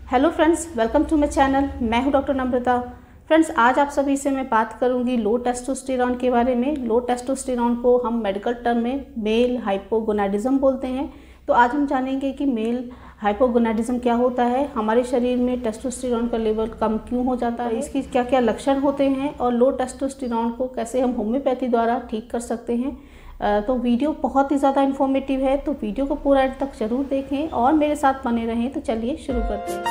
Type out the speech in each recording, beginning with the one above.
Hello friends, welcome to my channel. मैं हूं doctor नम्रता। Friends, आज आप सभी से मैं बात करूंगी लो टेस्टोस्टेरॉन के बारे में। लो टेस्टोस्टेरॉन को हम मेडिकल टर्म में मेल हाइपोगोनाडिज्म बोलते हैं। तो आज हम जानेंगे कि मेल हाइपोगोनाडिज्म क्या होता है, हमारे शरीर में टेस्टोस्टेरॉन का लेवल कम क्यों हो जाता है, इसकी क्या क्या लक्षण होते हैं और लो टेस्टोस्टेरॉन को कैसे हम होम्योपैथी द्वारा ठीक कर सकते हैं। तो वीडियो बहुत ही ज़्यादा इन्फॉर्मेटिव है, तो वीडियो को पूरा एंड तक ज़रूर देखें और मेरे साथ बने रहें। तो चलिए शुरू करते हैं।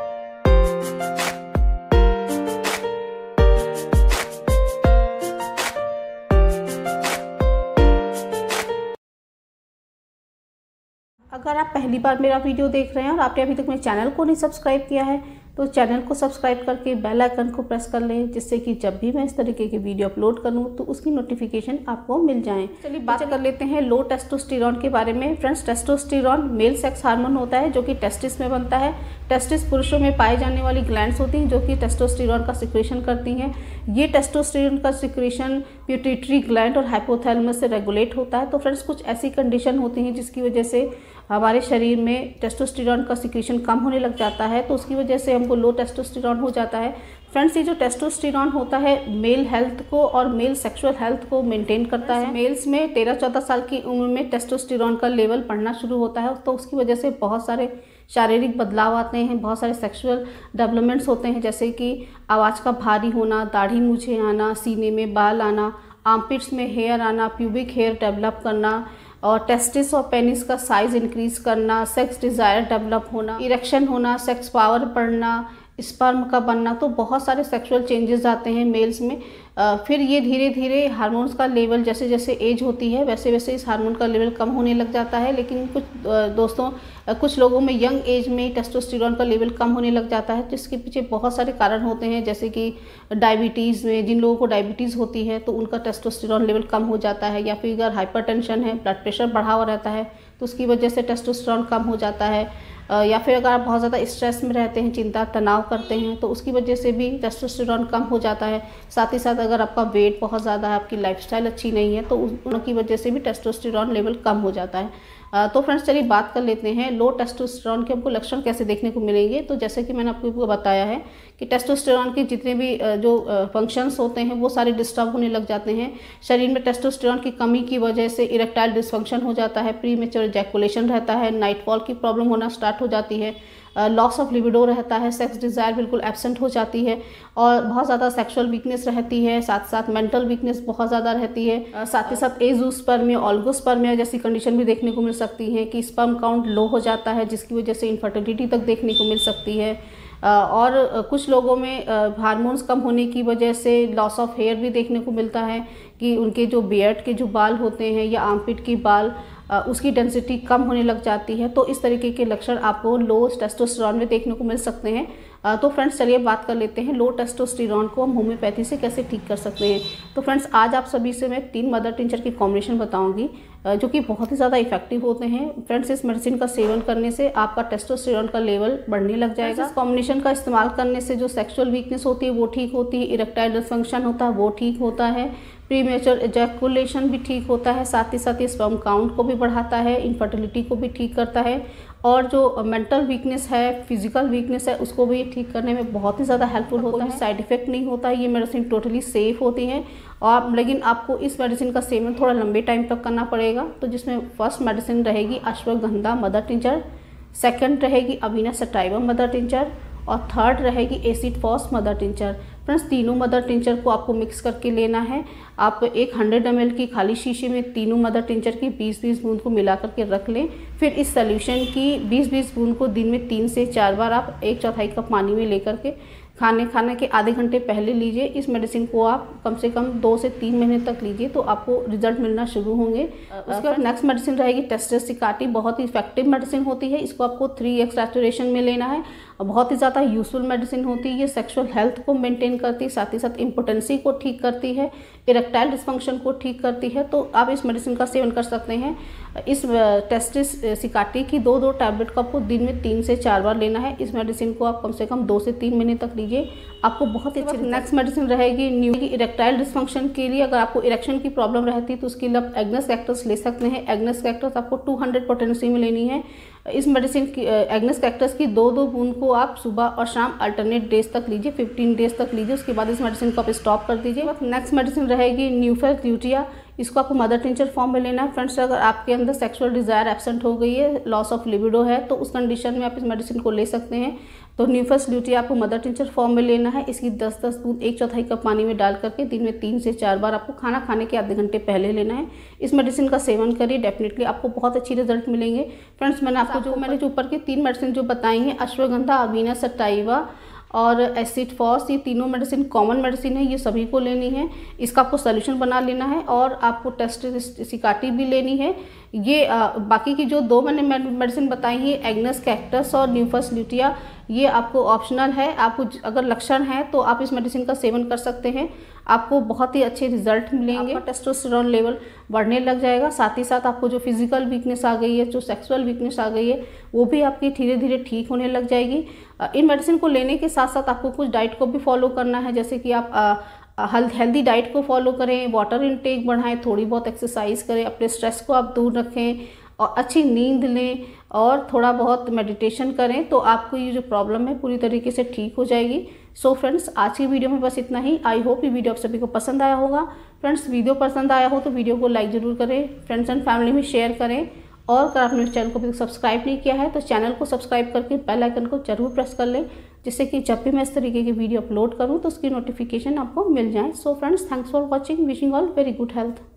अगर आप पहली बार मेरा वीडियो देख रहे हैं और आपने अभी तक मेरे चैनल को नहीं सब्सक्राइब किया है तो चैनल को सब्सक्राइब करके बेल आइकन को प्रेस कर लें, जिससे कि जब भी मैं इस तरीके की वीडियो अपलोड करूं तो उसकी नोटिफिकेशन आपको मिल जाए। चलिए बात कर लेते हैं लो टेस्टोस्टेरॉन के बारे में। Friends, testosterone male sex hormone होता है जो कि टेस्टिस में बनता है। टेस्टिस पुरुषों में पाई जाने वाली ग्लैंड्स होती हैं जो कि टेस्टोस्टेरॉन का सिक्रेशन करती हैं। ये टेस्टोस्टेरॉन का सिक्रेशन पिट्यूटरी ग्लैंड और हाइपोथैलेमस से रेगुलेट होता है। तो फ्रेंड्स, कुछ ऐसी कंडीशन होती हैं जिसकी वजह से हमारे शरीर में टेस्टोस्टेरॉन का सिक्रेशन कम होने लग जाता है, तो उसकी वजह से हमको लो टेस्टोस्टेरॉन हो जाता है। फ्रेंड्स, ये जो टेस्टोस्टेरॉन होता है मेल हेल्थ को और मेल सेक्सुअल हेल्थ को मेंटेन करता है। मेल्स में 13-14 साल की उम्र में टेस्टोस्टेरॉन का लेवल बढ़ना शुरू होता है, तो उसकी वजह से बहुत सारे शारीरिक बदलाव आते हैं, बहुत सारे सेक्सुअल डेवलपमेंट्स होते हैं, जैसे कि आवाज़ का भारी होना, दाढ़ी मूछें आना, सीने में बाल आना, आर्मपिट्स में हेयर आना, प्यूबिक हेयर डेवलप करना और टेस्टिस और पेनिस का साइज़ इंक्रीज़ करना, सेक्स डिज़ायर डेवलप होना, इरेक्शन होना, सेक्स पावर बढ़ना, स्पर्म का बनना। तो बहुत सारे सेक्सुअल चेंजेस आते हैं मेल्स में। फिर ये धीरे धीरे हार्मोन्स का लेवल जैसे जैसे एज होती है वैसे वैसे इस हार्मोन का लेवल कम होने लग जाता है। लेकिन कुछ लोगों में यंग एज में टेस्टोस्टेरॉन का लेवल कम होने लग जाता है, जिसके पीछे बहुत सारे कारण होते हैं, जैसे कि डायबिटीज़ में जिन लोगों को डायबिटीज़ होती है तो उनका टेस्टोस्टेरॉन लेवल कम हो जाता है, या फिर अगर हाइपरटेंशन है, ब्लड प्रेशर बढ़ा हुआ रहता है तो उसकी वजह से टेस्टोस्टेरॉन कम हो जाता है, या फिर अगर आप बहुत ज़्यादा स्ट्रेस में रहते हैं, चिंता तनाव करते हैं तो उसकी वजह से भी टेस्टोस्टेरॉन कम हो जाता है। साथ ही साथ अगर आपका वेट बहुत ज़्यादा है, आपकी लाइफस्टाइल अच्छी नहीं है तो उनकी वजह से भी टेस्टोस्टेरॉन लेवल कम हो जाता है। तो फ्रेंड्स, चलिए बात कर लेते हैं लो टेस्टोस्टेरॉन के हमको लक्षण कैसे देखने को मिलेंगे। तो जैसे कि मैंने आपको बताया है कि टेस्टोस्टेरॉन के जितने भी जो फंक्शंस होते हैं वो सारे डिस्टर्ब होने लग जाते हैं। शरीर में टेस्टोस्टेरॉन की कमी की वजह से इरेक्टाइल डिसफंक्शन हो जाता है, प्रीमेच्योर इजैकुलेशन रहता है, नाइटफॉल की प्रॉब्लम होना स्टार्ट हो जाती है, लॉस ऑफ लिबिडो रहता है, सेक्स डिज़ायर बिल्कुल एब्सेंट हो जाती है और बहुत ज़्यादा सेक्सुअल वीकनेस रहती है, साथ साथ मेंटल वीकनेस बहुत ज़्यादा रहती है। साथ ही साथ एज़ोस्पर्मिया, ओलिगोस्पर्मिया जैसी कंडीशन भी देखने को मिल सकती है कि स्पर्म काउंट लो हो जाता है, जिसकी वजह से इनफर्टिलिटी तक देखने को मिल सकती है। और कुछ लोगों में हार्मोन्स कम होने की वजह से लॉस ऑफ हेयर भी देखने को मिलता है कि उनके जो बियर्ड के जो बाल होते हैं या आर्मपिट की बाल उसकी डेंसिटी कम होने लग जाती है। तो इस तरीके के लक्षण आपको लो टेस्टोस्टेरॉन में देखने को मिल सकते हैं। तो फ्रेंड्स, चलिए बात कर लेते हैं लो टेस्टोस्टेरॉन को हम होम्योपैथी से कैसे ठीक कर सकते हैं। तो फ्रेंड्स, आज आप सभी से मैं 3 मदर टिंचर की कॉम्बिनेशन बताऊंगी जो कि बहुत ही ज़्यादा इफेक्टिव होते हैं। फ्रेंड्स, इस मेडिसिन का सेवन करने से आपका टेस्टोस्टेरॉन का लेवल बढ़ने लग जाएगा। इस कॉम्बिनेशन का इस्तेमाल करने से जो सेक्सुअल वीकनेस होती है वो ठीक होती है, इरेक्टाइल डिसफंक्शन होता है वो ठीक होता है, प्रीमेच्योर इजैकुलेशन भी ठीक होता है, साथ ही साथ ये स्पर्म काउंट को भी बढ़ाता है, इनफर्टिलिटी को भी ठीक करता है और जो मेंटल वीकनेस है, फिजिकल वीकनेस है, उसको भी ठीक करने में बहुत ही ज़्यादा हेल्पफुल होता है। साइड इफेक्ट नहीं होता है, ये मेडिसिन टोटली सेफ होती है। और लेकिन आपको इस मेडिसिन का सेवन थोड़ा लंबे टाइम तक करना पड़ेगा। तो जिसमें फर्स्ट मेडिसिन रहेगी अश्वगंधा मदर टिंचर, सेकंड रहेगी अविना सटाइवा मदर टिंचर और थर्ड रहेगी acid phos mother tincture. Friends, तीनों मदर टिंचर को आपको मिक्स करके लेना है। आप एक 100 ml की खाली शीशी में तीनों मदर टिंचर की 20-20 बूंद को मिला करके रख लें। फिर इस सोल्यूशन की 20-20 बूंद को दिन में 3 से 4 बार आप 1/4 कप पानी में लेकर के खाने के आधे घंटे पहले लीजिए। इस मेडिसिन को आप कम से कम 2 से 3 महीने तक लीजिए तो आपको रिजल्ट मिलना शुरू होंगे। उसके बाद नेक्स्ट मेडिसिन रहेगी टेस्टिस सिकाटी। बहुत ही इफेक्टिव मेडिसिन होती है, इसको आपको 3x सैचुरेशन में लेना है और बहुत ही ज़्यादा यूजफुल मेडिसिन होती है। ये सेक्सुअल हेल्थ को मेंटेन करती है, साथ ही साथ इम्पोटेंसी को ठीक करती है, इरेक्टाइल डिसफंक्शन को ठीक करती है। तो आप इस मेडिसिन का सेवन कर सकते हैं। इस टेस्टिस सिकाटी की 2-2 टैबलेट को आपको दिन में 3 से 4 बार लेना है। इस मेडिसिन को आप कम से कम 2 से 3 महीने तक लीजिए, आपको बहुत ही अच्छी। नेक्स्ट मेडिसिन रहेगी न्यू की इरेक्टाइल डिसफंक्शन के लिए। अगर आपको इरेक्शन की प्रॉब्लम रहती है तो उसके लिए आप एग्नेस कैक्टस ले सकते हैं। एग्नेस कैक्टस आपको 200 पोटेंसी में लेनी है। इस मेडिसिन की एग्नेस कैक्टस की 2-2 बूंद को आप सुबह और शाम अल्टरनेट डेज तक लीजिए, 15 डेज तक लीजिए। उसके बाद इस मेडिसिन को आप स्टॉप कर दीजिए। नेक्स्ट मेडिसिन रहेगी न्यूफेस ल्यूटिया। इसको आपको मदर टिंचर फॉर्म में लेना है। फ्रेंड्स, अगर आपके अंदर सेक्सुअल डिज़ायर एब्सेंट हो गई है, लॉस ऑफ लिबिडो है, तो उस कंडीशन में आप इस मेडिसिन को ले सकते हैं। तो न्यूफेस ल्यूटिया आपको मदर टिंचर फॉर्म में लेना है। इसकी 10-10 बूंद 1/4 कप पानी में डाल करके दिन में 3 से 4 बार आपको खाना खाने के आधे घंटे पहले लेना है। इस मेडिसिन का सेवन करिए, डेफिनेटली आपको बहुत अच्छी रिजल्ट मिलेंगे। फ्रेंड्स, मैंने जो ऊपर की 3 मेडिसिन जो बताई हैं, अश्वगंधा, अवीना सटाइवा और एसिड फॉस, ये तीनों मेडिसिन कॉमन मेडिसिन है, ये सभी को लेनी है। इसका आपको सोल्यूशन बना लेना है और आपको टेस्ट सिकाटी भी लेनी है। ये बाकी की जो 2 मैंने मेडिसिन बताई हैं, एग्नेस कैक्टस और न्यूफेस ल्यूटिया, ये आपको ऑप्शनल है। आपको अगर लक्षण है तो आप इस मेडिसिन का सेवन कर सकते हैं, आपको बहुत ही अच्छे रिजल्ट मिलेंगे। आपका टेस्टोस्टेरोन लेवल बढ़ने लग जाएगा। साथ ही साथ आपको जो फिजिकल वीकनेस आ गई है, जो सेक्सुअल वीकनेस आ गई है, वो भी आपकी धीरे धीरे ठीक होने लग जाएगी। इन मेडिसिन को लेने के साथ साथ आपको कुछ डाइट को भी फॉलो करना है, जैसे कि आप हेल्दी डाइट को फॉलो करें, वाटर इनटेक बढ़ाएं, थोड़ी बहुत एक्सरसाइज करें, अपने स्ट्रेस को आप दूर रखें और अच्छी नींद लें और थोड़ा बहुत मेडिटेशन करें, तो आपको ये जो प्रॉब्लम है पूरी तरीके से ठीक हो जाएगी। सो फ्रेंड्स, आज की वीडियो में बस इतना ही। आई होप ये वीडियो आप सभी को पसंद आया होगा। फ्रेंड्स, वीडियो पसंद आया हो तो वीडियो को लाइक ज़रूर करें, फ्रेंड्स एंड फैमिली में शेयर करें, और अगर आपने इस चैनल को अभी सब्सक्राइब नहीं किया है तो चैनल को सब्सक्राइब करके बेल आइकन को जरूर प्रेस कर लें, जिससे कि जब भी मैं इस तरीके की वीडियो अपलोड करूं तो उसकी नोटिफिकेशन आपको मिल जाए। So friends, thanks for watching, wishing all very good health.